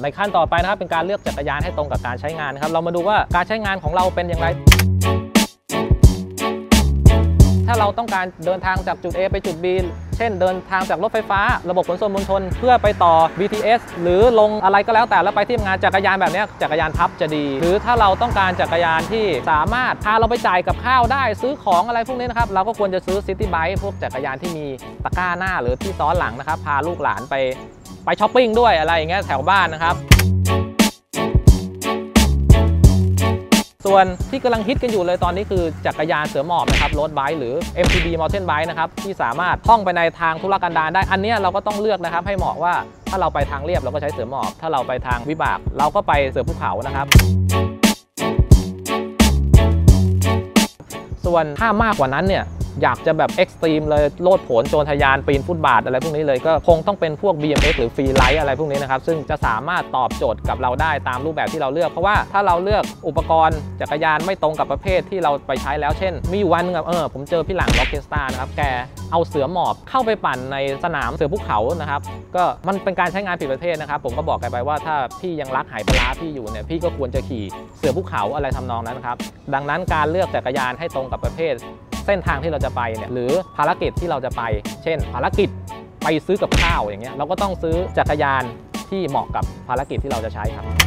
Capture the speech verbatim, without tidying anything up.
ในขั้นต่อไปนะครับเป็นการเลือกจักรยานให้ตรงกับการใช้งานนะครับเรามาดูว่าการใช้งานของเราเป็นอย่างไรถ้าเราต้องการเดินทางจากจุด A ไปจุด B เช่นเดินทางจากรถไฟฟ้าระบบขนส่งมวลชนเพื่อไปต่อ บี ที เอส หรือลงอะไรก็แล้วแต่แล้วไปที่ทำงานจักรยานแบบนี้จักรยานพับจะดีหรือถ้าเราต้องการจักรยานที่สามารถพาเราไปจ่ายกับข้าวได้ซื้อของอะไรพวกนี้นะครับเราก็ควรจะซื้อซิตี้ไบค์พวกจักรยานที่มีตะกร้าหน้าหรือที่ซ้อนหลังนะครับพาลูกหลานไปไปช้อปปิ้งด้วยอะไรอย่างเงี้ยแถวบ้านนะครับส่วนที่กำลังฮิตกันอยู่เลยตอนนี้คือจักรยานเสือหมอบนะครับโรดไบค์หรือ เอ็ม ที บี Mountain Bike นะครับที่สามารถท่องไปในทางทุรกันดารได้อันนี้เราก็ต้องเลือกนะครับให้เหมาะว่าถ้าเราไปทางเรียบเราก็ใช้เสือหมอบถ้าเราไปทางวิบากเราก็ไปเสือภูเขานะครับส่วนถ้ามากกว่านั้นเนี่ยอยากจะแบบเอ็กซ์ตรีมเลยโลดโผนโจรทะยานปีนฟุตบาทอะไรพวกนี้เลยก็คงต้องเป็นพวก บี เอ็ม เอ็กซ์ หรือฟรีไลท์อะไรพวกนี้นะครับซึ่งจะสามารถตอบโจทย์กับเราได้ตามรูปแบบที่เราเลือกเพราะว่าถ้าเราเลือกอุปกรณ์จักรยานไม่ตรงกับประเภทที่เราไปใช้แล้วเช่นมีอยู่วันนึงเออผมเจอพี่หลังล็อกเกสตานะครับแกเอาเสือหมอบเข้าไปปั่นในสนามเสือภูเขานะครับก็มันเป็นการใช้งานผิดประเภทนะครับผมก็บอกแกไปว่าถ้าพี่ยังรักหายปลาพี่อยู่เนี่ยพี่ก็ควรจะขี่เสือภูเขาอะไรทำนองนั้นครับดังนั้นการเลือกจักรยานให้ตรงกับประเภทเส้นทางที่เราจะไปเนี่ยหรือภารกิจที่เราจะไปเช่นภารกิจไปซื้อกับข้าวอย่างเงี้ยเราก็ต้องซื้อจักรยานที่เหมาะกับภารกิจที่เราจะใช้ครับ